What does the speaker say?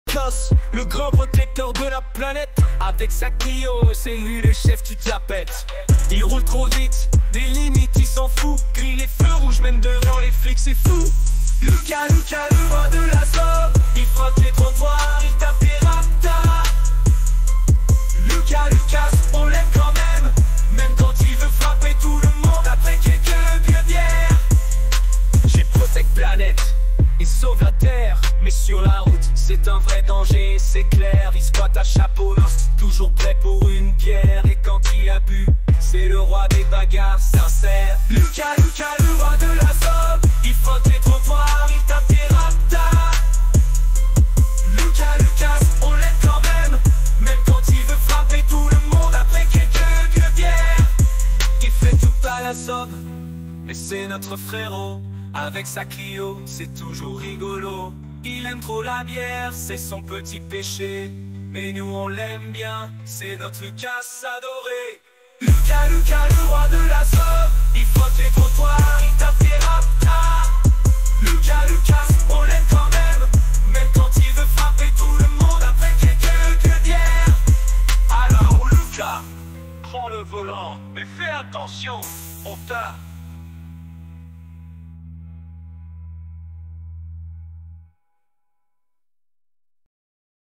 Lucas, le grand protecteur de la planète. Avec sa Clio, c'est lui le chef du tapette. Il roule trop vite, des limites il s'en fout. Grille les feux rouges même devant les flics, c'est fou. Lucas, le roi de la somme. Il frotte les trottoirs, il tape les raptas. Lucas, on l'aime quand même. Même quand il veut frapper tout le monde après quelques bières. J'ai protect planète, il sauve la terre. Mais sur la route, c'est un vrai danger, c'est clair. Il squatte à chapeau, toujours prêt pour une bière. Et quand il a bu, c'est le roi des bagarres sincères. Lucas, le roi de la somme. Il frotte les trottoirs, il tape des raptas. Lucas, on l'aime quand même. Même quand il veut frapper tout le monde après quelques bières. Il fait tout à la somme, mais c'est notre frérot. Avec sa Clio, c'est toujours rigolo. Il aime trop la bière, c'est son petit péché. Mais nous on l'aime bien, c'est notre Lucas adoré. Lucas, le roi de la somme. Il frotte les trottoirs, il tape les raptas. Lucas, on l'aime quand même. Même quand il veut frapper tout le monde après quelques bières. Alors Lucas, prends le volant, mais fais attention, on t'a